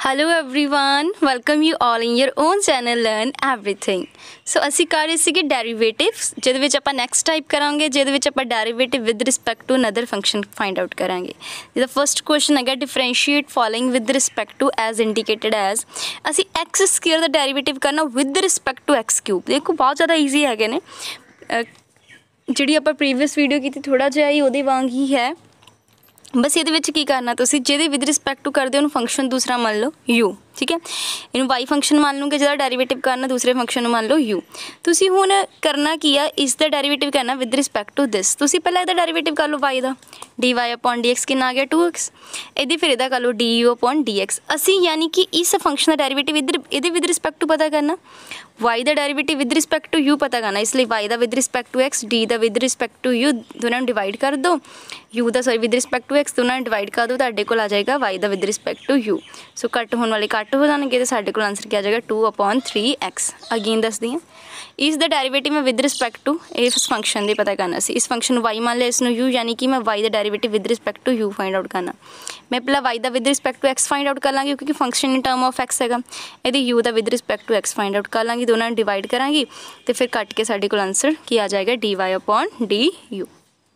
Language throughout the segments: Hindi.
Hello everyone, welcome you all in your own channel learn everything. So ਅਸੀਂ ਕਰ ਰਹੇ ਸੀਗੇ ਡੈਰੀਵੇਟਿਵਸ, ਜਿਹਦੇ ਵਿੱਚ ਆਪਾਂ ਨੈਕਸਟ ਟਾਈਪ ਕਰਾਂਗੇ, ਜਿਹਦੇ ਵਿੱਚ ਆਪਾਂ derivative with respect to another function find out ਕਰਾਂਗੇ। ਜਿਹਦਾ ਫਸਟ ਕੁਐਸਚਨ ਹੈਗਾ differentiate following with respect to as indicated as. ਅਸੀਂ ਐਕਸ ਸਕੁਅਰ ਦਾ ਡੈਰੀਵੇਟਿਵ ਕਰਨਾ with respect to x cube. ਦੇਖੋ ਬਹੁਤ ਜ਼ਿਆਦਾ ਈਜ਼ੀ ਹੈਗੇ ਨੇ, ਜਿਹੜੀ ਆਪਾਂ ਪ੍ਰੀਵੀਅਸ ਵੀਡੀਓ ਕੀਤੀ ਥੋੜ੍ਹਾ ਜਿਹਾ ਹੀ ਉਹਦੇ ਵਾਂਗ ਹੀ ਹੈ। बस ये की करना तुसी जिहदे विद रिस्पैक्ट टू करते हो फंक्शन दूसरा मान लो यू, ठीक है। इनू वाई फंक्शन मान लूँगे, जिहदा डेरीवेटिव करना दूसरे फंक्शन मान लो यू। तुसी हुण करना की आ, इसका डेरीवेटिव करना विद रिस्पैक्ट टू दिस। तुसी पहले इहदा डेरीवेटिव कर लो वाई का, d y upon d x कितना आ गया 2x। इहदी फिर इहदा कर लो d u upon d x. असी यानी कि इस फंक्शन का डेरीवेटिव इधर इहदे विद रिस्पैक्ट टू पता करना, वाई का derivative with respect to u पता करना। इसलिए वाई का with respect to x, d का विद रिस्पैक्ट टू यू, दोनों डिवाइड कर दो। यू का sorry with respect to x दोनों डिवाइड कर दो, तुहाडे कोल आ जाएगा वाई का with respect to u. So cut होने वाले कट हो जाएंगे, तो साडे कोल आंसर क्या आ जाएगा 2/3x। अगेन दस दी इस द डेरीवेटिव में विद रिस्पैक्ट टू इस फंक्शन के पता करना सी। इस फंक्शन वाई मान लिया, इसनों यू, यानी कि मैं वाई का derivative with respect to u find out करना। मैं पहला वाई का with respect to x find out कर लाँगी, क्योंकि function in term of x है। यदि यू का with respect to x find out कर लाँगी, दोनों डिवाइड कराँगी, तो फिर कट के साडे कोल आंसर की आ जाएगा d y upon d u.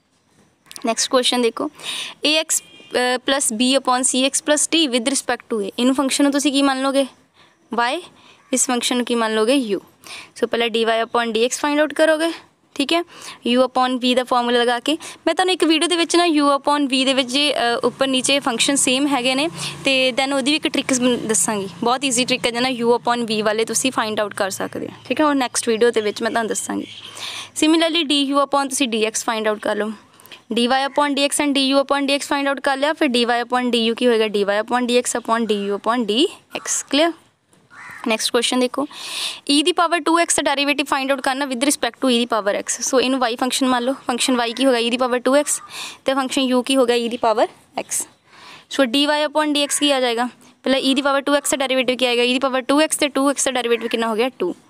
Next question देखो, a x plus b upon c x plus d with respect to a. इन फंक्शन तुसी की मान लोगे वाई, इस फंक्शन की मान लोगे यू। सो पहले d y upon d x find out करोगे, ठीक है। यू अपॉन वी का फॉर्मूला लगा के मैं तुहानूं एक वीडियो के ना यू अपॉन वी दे जे उपर नीचे फंक्शन सेम हैगे ने, तो दैन वो भी एक ट्रिक दसांगी। बहुत ईजी ट्रिक है, जिन्हें यू अपॉन वी वाले तुसी फाइंड आउट कर सकते हो, ठीक है। और नैक्सट वीडियो के मैं तुहानूं दसांगी। सिमिलरली डी यू अपॉन तुसी डी एक्स फाइंड आउट कर लो, d y upon d x and d u upon d x find out कर लिया। फिर d y upon d u की होएगा d y upon d x upon d u upon d x. Clear. Next question देखो, ई दी पावर 2x का डेरीवेटिव फाइंड आउट करना with respect to e the power x। सो इन वाई फंक्शन मान लो, फंक्शन वाई की होगा ई दी पावर 2x, तो फंक्शन यू की होगा ई दी power x। So d y upon d x की आ जाएगा, पहले ई दी पावर 2x का डेरीवेटिव क्या आएगा, ई दी पावर 2x, तो 2x का डेरीवेटिव कितना हो गया 2।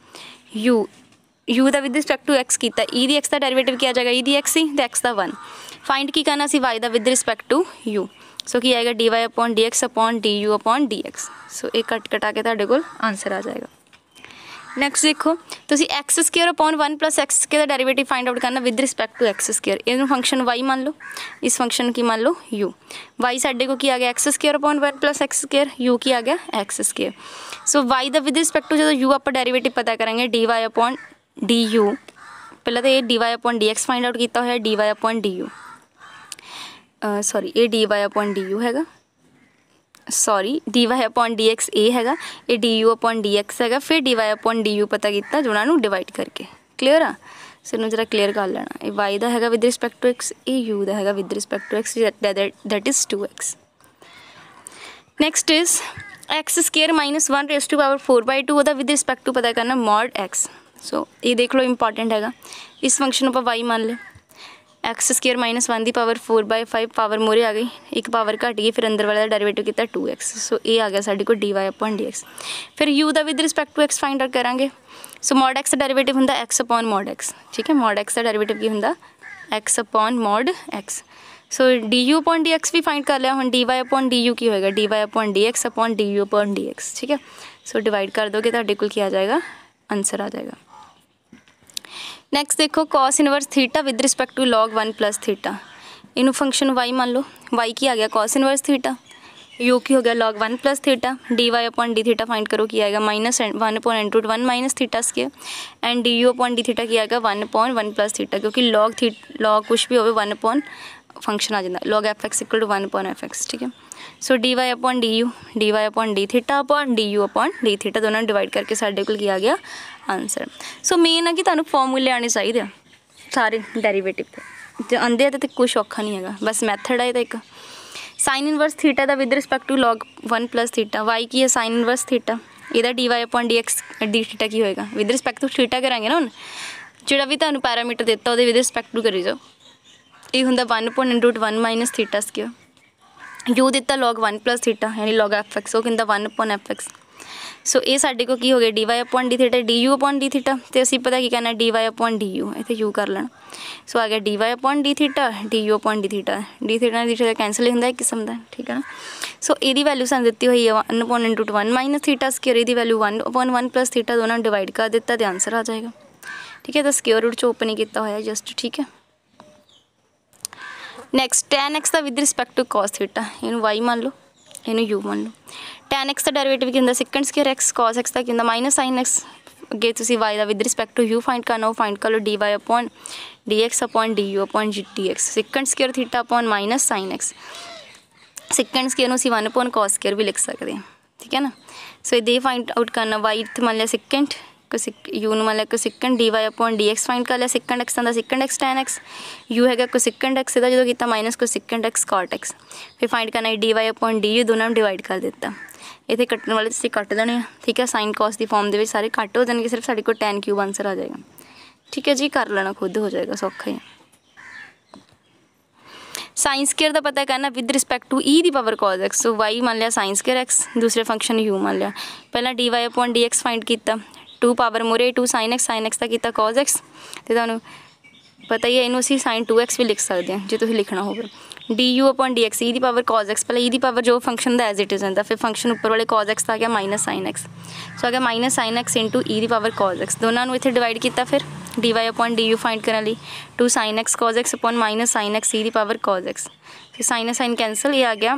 यू का विद रिस्पैक्ट टू एक्स किया, ई दी एक्स का डेरीवेटिव क्या आ जाएगा, ई दी एक्स ही, तो एक्स का 1। फाइंड की करना सी वाई का with respect to u. So की आएगा d y upon d x upon d u upon d x. So एक कट कटा के तुहाडे कोल आंसर आ जाएगा। नैक्सट देखो, तुसी x square upon 1 plus x square का डेरीवेटिव फाइंड आउट करना with respect to x square. इन फंक्शन वाई मान लो, इस फंक्शन की मान लो यू। वाई साडे को की आ गया x square upon 1 plus x square, u की आ गया एक्स स्क्वेयर। सो वाई का विद रिस्पैक्ट टू जो यू आप डेरीवेटिव पता करेंगे d y upon d u. पहले तो ये d y upon d x find out किया होया d y upon d u, sorry ये d y upon d u हैगा, sorry d y upon d x ए हैगा, ये d u upon d x हैगा। फिर d y upon d u पता किया, जो उन्होंने डिवाइड करके। क्लीयर आ, सो इन्हूं जरा क्लीयर कर लेना। ये वाई का हैगा विद रिस्पैक्ट टू एक्स, ये यू का हैगा with respect to x, that is 2x। Next is x square minus 1 raise to power 4/2 वह विद रिस्पैक्ट टू पता करना मॉड एक्स। सो ये देख लो इंपॉर्टेंट हैगा। इस फंक्शन पर वाई मान लो, एक्स स्केयर माइनस 1 की पावर 4/5, पावर मोरे आ गई, एक पावर घट गई, फिर अंदर वाले डेरीवेटिव किया 2x। सो ये आ गया साढ़े को d y upon d x. फिर यू का with respect to x find out करांगे। सो मॉड एक्स का डेरीवेटिव होंदा एक्स अपॉन मॉड एक्स, ठीक है। मॉड एक्स का डेरीवेटिव की होंदा x upon mod x. So d u upon d x भी फाइंड कर लिया। हम d y upon d u की होएगा d y upon d x upon d u upon d x, ठीक है। सो डिवाइड कर दोगे तो कुल क्या आ जाएगा, आंसर आ जाएगा। नैक्सट देखो, cos inverse theta with respect to log 1 plus theta. इन फंक्शन वाई मान लो, वाई की आ गया कॉस इनवर्स थीटा, यू की हो गया log 1 plus theta. D y upon d theta find करो की आएगा -1 upon n root 1 minus theta square, and d u upon d theta की आएगा 1 अपॉन 1 प्लस थीटा, क्योंकि लॉग कुछ भी हो 1 अपॉन फंक्शन आ जाता, log f x equal to 1 upon f x, ठीक है। So d y upon d y upon d theta upon d u upon d theta, दोनों डिवाइड करके साढ़े को आ गया आंसर। सो मेन है कि तुहानूं फॉर्मूले आने चाहिए सारे डेरीवेटिव के, जो आंदे तो कुछ औखा नहीं है, बस मैथड है। तो एक साइन इनवर्स थीटा का with respect to log 1 plus theta, y की है साइन इनवर्स थीटा, यदा d y upon d x d theta की होएगा विद रिस्पैक्ट टू थीटा करांगे ना। हम जो भी तुहानूं पैरामीटर दिता वो विद रिस्पैक्ट टू करी जाओ। ये होंदा 1 upon n root 1 minus theta square, u दिता लॉग 1 प्लस थीटा यानी लॉग एफ एक्स, वो कहता 1 अपॉन एफ एक्स। सो ये साडे को की हो गया d y upon d theta d u upon d theta, तो असीं पता की करना d y upon d u, इत्थे यू कर लेना। सो आ गया d y upon d theta d u upon d theta d theta cancel ही होंदा एक किस्म का, ठीक है ना। सो ये वैल्यू सानूं दित्ती हुई है 1 upon into 1 minus theta square, ये वैल्यू 1 अपॉन 1 प्लस थीटा, दोनों डिवाइड कर दिता तो आंसर आ जाएगा, ठीक है। तो स्क्वेयर रूट चो ओपन ही किया होया जस्ट, ठीक है। नैक्सट tan x का with respect to cos theta, इनू y मान लो, इनू u मान लो। tan x का डेरिवेटिव की होंदा second square x, cos x का की होंदा माइनस sin x। अगे तुसीं y का with respect to u find करना, वो फाइंड कर लो dy upon dx upon du upon dx, second square theta upon minus sin x, second square असीं 1 अपॉन cos स्क्वेयर भी लिख सकते हैं, ठीक है ना। सो ये फाइंड आउट करना, y इत्थे मान लिया सेकंड, यू मान लिया cosecant d y upon d x find कर लिया, सेकंड एक्स आंदा second x tan x, u है कोसेकंड एक्स इहदा जो किया minus cosecant x cot x, फिर फाइंड करना d y upon d u, दोनों डिवाइड कर दिता। इतने कट्टन वाले तुसीं कट देने हैं, ठीक है। साइन कॉस की फॉर्म के सारे कट हो जाएंगे, सिर्फ साढ़े को टैन क्यूब आंसर आ जाएगा, ठीक है जी। कर लेना खुद हो जाएगा, सौखा ही। साइन स्क्वेयर का पता करना with respect to e the power cos x, so y मान लिया साइन स्क्वेयर एक्स, दूसरे फंक्शन यू मान लिया, पहला d y upon d x find किया, 2 पावर मोरे 2 sin x का किया cos x, तो तुहानूं पता ही है इनू असीं sin 2x भी लिख सकते हैं जो तुसीं लिखना होगा। D u upon d x e दी पावर cos x, पहले ई दी पावर जो फंक्शन का एज इट इज़ होंदा, फिर फंक्शन ऊपर वाले cos x आ गया माइनस sin x, सो आ गया minus sin x into e दी पावर cos x, दोनों नूं इत्थे डिवाइड किया, फिर d y upon d u find करने लई 2 sin x cos x अपॉन माइनस sin x ई दी पावर cos x, फिर साइन कैंसल, ये आ गया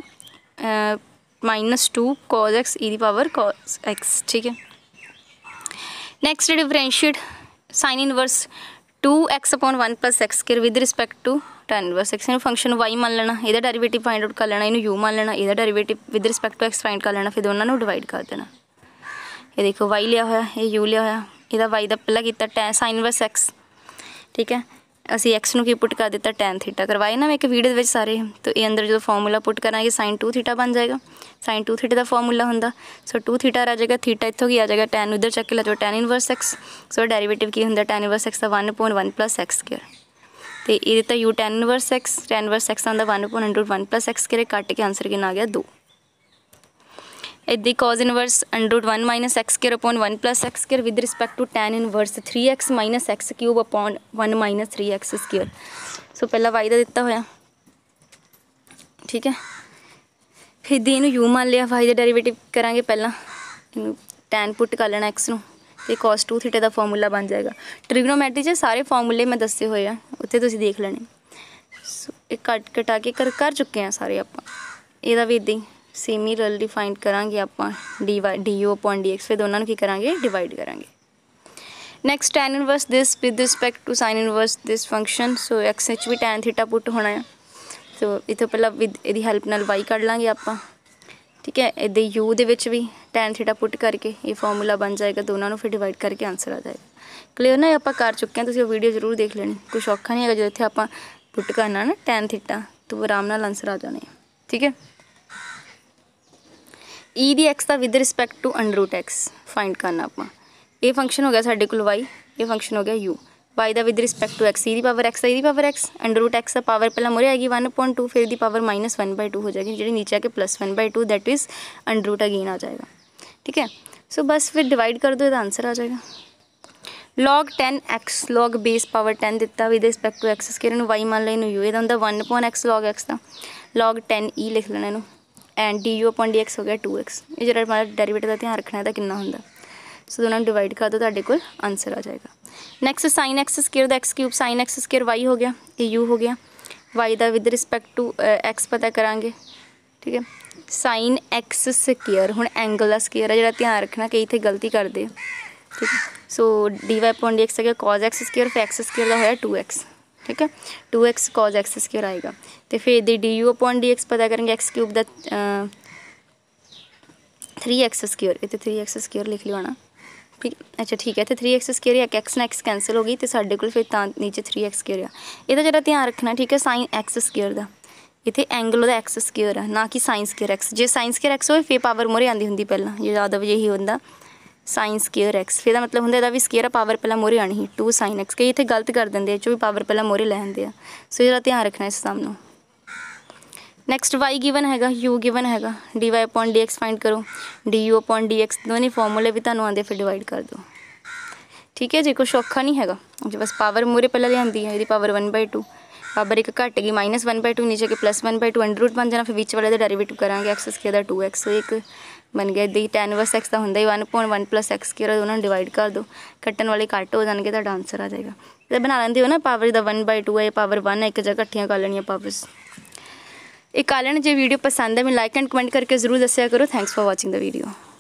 -2 cos x ई दी पावर cos x, ठीक है। Next differentiate sine inverse 2x upon 1 plus x square with respect to tan inverse x, function y मान लेना, यदा डेरिवेटिव फाइंड आउट कर लेना, इनू u मान लेना, यदा derivative with respect to x find कर लेना, फिर दोनों डिवाइड कर देना। ये देखो y लिया होया, ये u लिया होया, यदा y का पहला किया tan साइन इनवर्स x, ठीक है। असी एक्स नूं की पुट कर दिता टैन थीटा, करवाए ना मैं एक वीडियो में सारे, तो ये अंदर जो फॉर्मूला पुट करांगे साइन 2 थीटा बन जाएगा, साइन 2 थीटा का फॉर्मूला होंदा, सो 2 थीटा आ जाएगा, थीटा इत्थों की आ जाएगा, टैन उधर चक के ला जो tan inverse x, so derivative की होंदा टैन इनवर्स एक्स का 1 अपॉन 1 प्लस एक्स स्क्वेयर, तो ये दिता यू टैन इनवर्स एक्स आंदा 1 upon under 1 plus x square, cut के आंसर कितना आ गया 2। इदी cos inverse under 1 minus x square upon 1 plus x square with respect to tan inverse 3x minus x cube upon 1 minus 3x square, so पहला y का दिता होया, ठीक है। फिर दी इनू u मान लिया, y का डेरिवेटिव करांगे, पहला इनू टैन पुट कर लेना x नूं, ते cos 2 थीटा का फॉर्मूला बन जाएगा। ट्रिग्नोमेट्री च सारे फॉर्मूले मैं दसे हुए हैं, उत्थे तुसीं देख लेने। सो एक कट कटा के कर चुके हैं सारे आपां, इहदा भी इदां ही सिमिलरली फाइंड करांगे आपां d u upon d x, फिर दोनों की करांगे डिवाइड करांगे। Next tan inverse this with respect to sine inverse this function, so x एच भी टैन थीटा पुट होना है, तो इत्थे पहला विद इहदी हेल्प नाल वाई कढ लांगे आपां, ठीक है। इदां यू दे विच भी टैन थीटा पुट करके ये फॉर्मूला बन जाएगा, दोनों फिर डिवाइड करके आंसर आ जाएगा। क्लीयर ना, आपां कर चुके हैं, तुसीं वीडियो जरूर देख लेनी, कुछ औखा नहीं है जो इत्थे आपां पुट करना ना टैन थीटा, तो आराम नाल आंसर आ जाने, ठीक है। ई दी एक्स का with respect to under root x find करना आपां, ये फंक्शन हो गया साढ़े कोल वाई, ये फंक्शन हो गया यू, वाई का with respect to x, e the power x, e the power x, under root x का पावर पहला मुरे आएगी 1/2, फिर दी पावर -1/2 हो जाएगी, जी नीचे आके +1/2 that is under root again आ जाएगा, ठीक है। सो बस फिर डिवाइड कर दो, आंसर आ जाएगा। log 10x log base power 10 दिता with respect to x square, इनू वाई मान लें, यू, ये होंदा 1/x log x का, log 10e लिख लेना इनू, and d u upon d x हो गया 2x, ये जो हमारा डेरिवेटिव का ध्यान रखना है कितना होंदा, सो दोनों डिवाइड कर दो, तुहाडे कोल आंसर आ जाएगा। नैक्सट साइन एक्स स्क्वेयर दा x cube, sine x square y हो गया, ये यू हो गया, वाई का विद रिस्पैक्ट टू एक्स पता करांगे, ठीक है। साइन एक्स स्क्वेयर हुण एंगल का स्क्वेयर है, जो ध्यान रखना कई इत्थे गलती करते, ठीक है। So d y upon d x हो गया कॉज एक्स स्क्वेयर, फिर एक्स स्क्वेयर का होया 2x, ठीक है, 2x कॉज एक्स स्क्वेयर आएगा, तो फिर d u upon d x पता करेंगे, एक्स क्यूब का 3x स्क्वेयर, इतने 3x स्क्वेयर लिख लियो ना, ठीक, अच्छा ठीक है, तो 3x स्क्वेयर है, एक्स ना एक्स कैंसल हो गई, तो साढ़े को फिर नीचे 3x स्क्वेयर आ, ये जरा ध्यान रखना, ठीक है। साइन एक्स स्क्वेयर का इतने एंगल का एक्स स्क्वेयर है, ना कि साइन स्क्वेयर एक्स, जो साइन स्क्वेयर एक्स हो फिर पावर मोरे आती होंगी पहला, ये याद आवे यही होंदा साइन स्क्वेयर एक्स, फिर मतलब होंदा भी स्क्वेयर पावर पहला मोरे आनी ही 2 sin x, कई इतने गलत कर देंगे, जो भी पावर पहला मोरे लै आते हैं, सो जरा ध्यान रखना इस सामने। ਨੈਕਸਟ y ਗਿਵਨ ਹੈਗਾ, u ਗਿਵਨ ਹੈਗਾ, dy/dx ਫਾਈਂਡ ਕਰੋ, du/dx ਦੋਨੇ ਫਾਰਮੂਲੇ ਵੀ ਤੁਹਾਨੂੰ ਆਉਂਦੇ, ਫਿਰ ਡਿਵਾਈਡ ਕਰ ਦਿਓ। ਠੀਕ ਹੈ ਜੀ, ਕੁਛ ਔਖਾ ਨਹੀਂ ਹੈਗਾ ਜੀ, ਬਸ ਪਾਵਰ ਮੂਹਰੇ ਪਹਿਲਾਂ ਲਿਆਂਦੀ ਹੈ, ਇਹਦੀ ਪਾਵਰ 1/2, ਪਾਵਰ ਇੱਕ ਘੱਟ ਗਈ -1/2, ਨੀਚੇ ਕੇ +1/2, ਅੰਡਰ ਰੂਟ ਬਣ ਜਾਣਾ, ਫਿਰ ਵਿੱਚ ਵਾਲੇ ਦਾ ਡੈਰੀਵੇਟਿਵ ਕਰਾਂਗੇ, x² ਦਾ 2x, ਇੱਕ ਬਣ ਗਿਆ। ਇੱਦਾਂ ਹੀ tan ਇਨਵਰਸ x ਦਾ ਹੁੰਦਾ ਹੀ 1/1 + x², ਉਹਨਾਂ ਨੂੰ ਡਿਵਾਈਡ ਕਰ ਦਿਓ, ਕੱਟਣ ਵਾਲੇ ਘੱਟ ਹੋ ਜਾਣਗੇ, ਤੁਹਾਡਾ ਆਨਸਰ ਆ ਜਾਏਗਾ। ਇਹ ਬਣਾ ਲੈਂਦੇ ਹੋ ਨਾ, ਪਾਵਰ ਦਾ 1/2 ਹੈ, ਪਾਵਰ 1 ਹੈ, ਇੱਕ ਜਗ੍ਹਾ ਇਕੱਠੀਆਂ ਕਰ ਲੈਣੀਆਂ ਪਾਵਰਸ। ਇਹ ਕਰ ਲੈਣ। ਜੇ ਵੀਡੀਓ ਪਸੰਦ ਹੈ ਮੈਨੂੰ ਲਾਈਕ ਐਂਡ ਕਮੈਂਟ ਕਰਕੇ ਜ਼ਰੂਰ ਦੱਸਿਆ ਕਰੋ। Thanks for watching the video.